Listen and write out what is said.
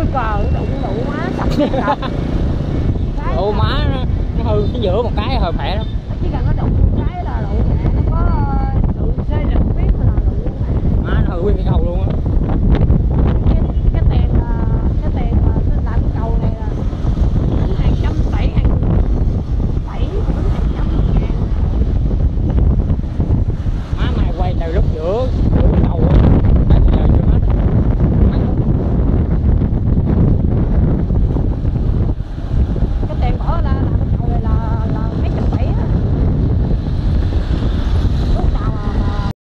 cờ đụng má sập Ồ má nó hư cái giữa một cái hơi khỏe lắm. chỉ cần nó đụng cái là đụng mẹ nó có sự xê dịch biết mà đụng mẹ. Má nó hư nguyên cái cầu luôn á.